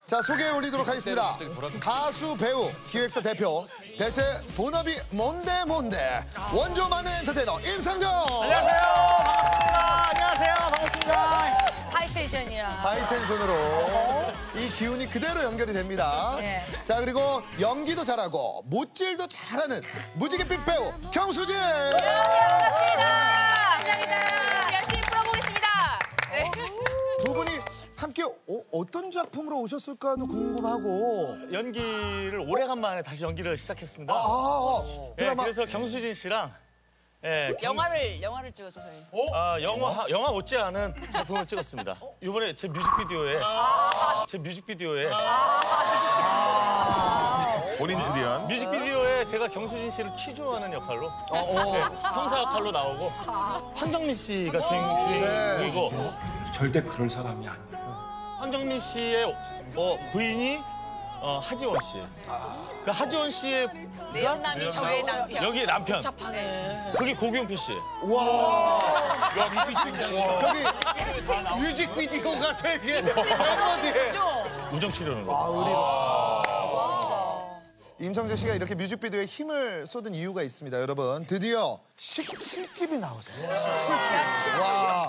자, 소개해 올리도록 하겠습니다. 가수, 배우, 기획사 대표. 대체 본업이 뭔데? 원조 만능 엔터테이너 임상정. 안녕하세요. 반갑습니다. 안녕하세요. 반갑습니다. 하이텐션이야. 하이텐션으로 이 기운이 그대로 연결이 됩니다. 네. 자, 그리고 연기도 잘하고 못질도 잘하는 무지갯빛 배우 경수진. 반갑습니다. 감사합니다. 열심히 풀어보겠습니다. 네. 두 분이 함께 어떤 작품으로 오셨을까도 궁금하고. 연기를 오래간만에 다시 연기를 시작했습니다. 드라마. 그래서 경수진 씨랑 영화를 찍었죠, 저희. 영화 못지않은 작품을 찍었습니다. 이번에 제 뮤직비디오에 본인 출연. 뮤직비디오에 제가 경수진 씨를 취조하는 역할로 형사 역할로 나오고 황정민 씨가 주인공이고 절대 그럴 사람이 아니에요. 황정민 씨의 부인이 하지원 씨. 그 하지원 씨의 내 연남이 저의 남편. 여기 남편. 복잡하네. 그게 고경표 씨. 와. 저기 뮤직비디오가 되게 우정 치료는 거. 임성재 씨가 이렇게 뮤직비디오에 힘을 쏟은 이유가 있습니다, 여러분. 드디어 17집이 나오세요. 17집. 와.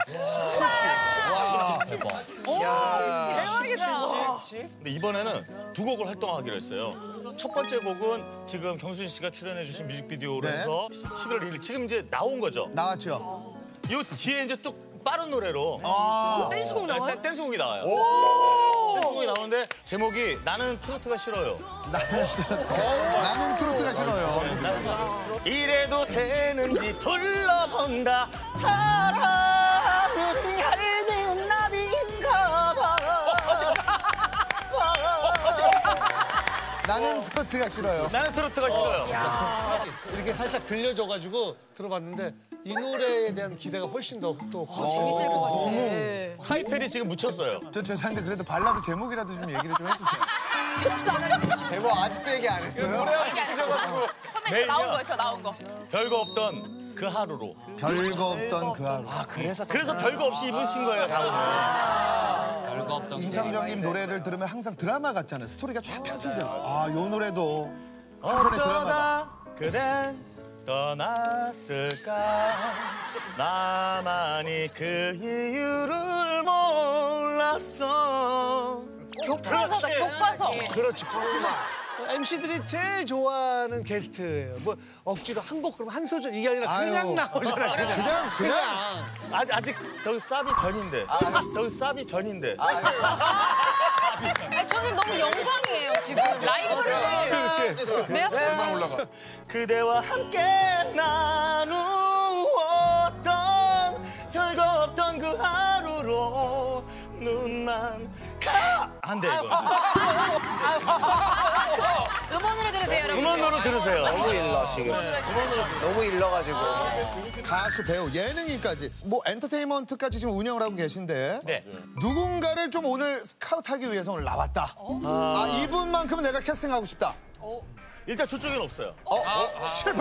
17집. 와. 대박이다. 근데 이번에는 두 곡을 활동하기로 했어요. 첫 번째 곡은 지금 경수진 씨가 출연해주신 뮤직비디오로 네. 해서 11월 1일 지금 이제 나온 거죠. 나왔죠. 이 뒤에 이제 또 빠른 노래로 댄스곡 나와요? 댄스곡이 나와요. 댄스곡이 나오는데 제목이 나는 트로트가 싫어요. 나는 트로트가 싫어요. 이래도 되는지 둘러본다. 사랑은 얄미운 나비인가 봐. 나는 트로트가 싫어요. 나는 트로트가 싫어요. 이렇게 살짝 들려줘가지고 들어봤는데 이 노래에 대한 기대가 훨씬 더 커. 재밌을 것 같아. 타이틀이 지금 묻혔어요. 저 죄송한데 그래도 발라드 제목이라도 좀 얘기를 좀 해주세요. 제목도 안 알려주시고. 제목 아직도 얘기 안 했어요? 선배님 나온 거죠, 나온 거. 별거 없던 그 하루로. 별거 없던 그 하루. 그래서 별거 없이 입으신 거예요, 다음은. 별거 없던 임상정님 노래를 들으면 항상 드라마 같잖아요. 스토리가 쫙 펼쳐져. 요 노래도 한 편의 드라마다. 어쩌다 그댄 떠났을까 나만이 그 이유를 몰랐어. 교과서다, 교과서. 그렇죠. MC들이 제일 좋아하는 게스트예요. 뭐 억지로 한 곡 그러면 한 소절 이게 아니라 그냥 아유. 나오잖아요. 그냥. 아직 저기 쌉이 전인데. 저기 쌉이 전인데. 저는 너무 영광이에요, 지금. 라이브를. 내 앞에서. 올라가. 그대와 함께 나누었던 별거 없던 그 하루로 눈만 안돼 이거. 음원으로 들으세요, 여러분. 음원으로 들으세요. 너무 일러 지금. 너무 일러가지고. 가수, 배우, 예능인까지 뭐 엔터테인먼트까지 지금 운영을 하고 계신데 네. 누군가를 좀 오늘 스카우트하기 위해서 오늘 나왔다. 이분만큼은 내가 캐스팅하고 싶다. 일단 저쪽엔 없어요. 실패.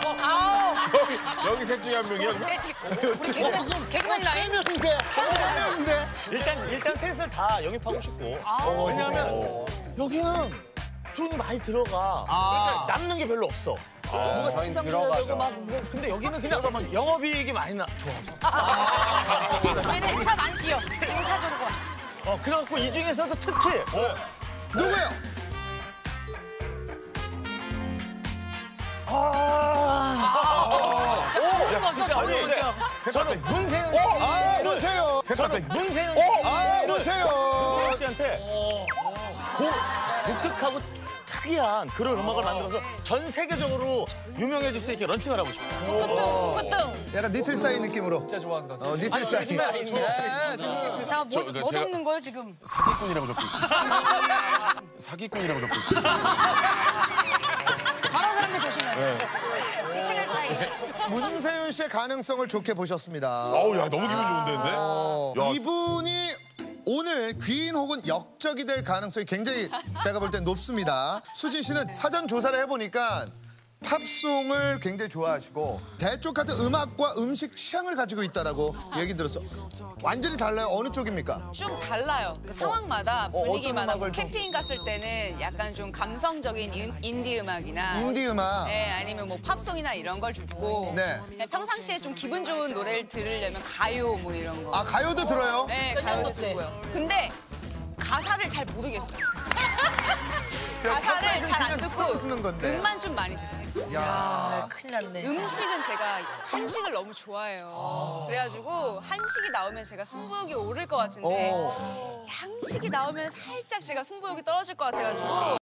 여기 셋 중에 한 명이야. 세지. 우리 개그맨 라인. 일단 셋을 다 영입하고 싶고. 왜냐하면 여기는 돈이 많이 들어가. 그러니까 남는 게 별로 없어. 뭔가 치상해야 되고 막 근데 여기는 그냥 영업이익이 많이 나. 좋아. 얘네 행사 많이 뛰어. 행사 조르고 왔어. 그래갖고 이 중에서도 특히 누구예요? 좋은 거죠, 좋은 거죠. 저는 문세윤 씨. 문세요. 저는 문세윤 씨. 문세요. 문세윤 씨한테 독특하고 특이한 그런 음악을 만들어서 전 세계적으로 유명해질 수 있게 런칭을 하고 싶어요. 꾹꾹. 약간 니틀 사이 느낌으로. 진짜 좋아한다. 니틀 사이. 자, 뭐 적는 거예요, 지금? 사기꾼이라고 적고 있어. 사기꾼이라고 적고 있어. 저런 사람들 조심해. 이틀 사이. 문세윤 씨의 가능성을 좋게 보셨습니다. 어우, 야, 너무 기분 좋은데, 근데? 야. 이분이 오늘 귀인 혹은 역적이 될 가능성이 굉장히 제가 볼 땐 높습니다. 수진 씨는 사전 조사를 해보니까 팝송을 굉장히 좋아하시고 대쪽 같은 음악과 음식 취향을 가지고 있다라고 얘기 들었어. 완전히 달라요. 어느 쪽입니까? 좀 달라요. 그 상황마다 분위기마다 뭐 캠핑 갔을 때는 약간 좀 감성적인 인디 음악이나 인디 음악. 네, 아니면 뭐 팝송이나 이런 걸 듣고 네. 그냥 평상시에 좀 기분 좋은 노래를 들으려면 가요 뭐 이런 거. 아 가요도 들어요? 네, 가요도 듣고요. 근데 가사를 잘 모르겠어요. 가사를 잘 안 듣는 듣고 건데. 음만 좀 많이 듣고. 야. 큰일 났네. 음식은 제가 한식을 너무 좋아해요. 그래가지고 한식이 나오면 제가 승부욕이 오를 것 같은데 양식이 나오면 살짝 제가 승부욕이 떨어질 것 같아가지고